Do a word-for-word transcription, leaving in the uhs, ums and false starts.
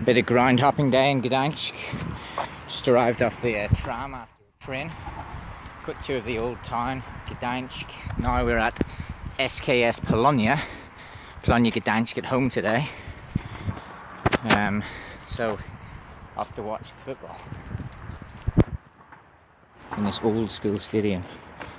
Bit of grind hopping day in Gdańsk. Just arrived off the uh, tram after a train. Cut tour of the old town, Gdańsk. Now we're at S K S Polonia. Polonia Gdańsk at home today. Um, so, off to watch the football in this old school stadium.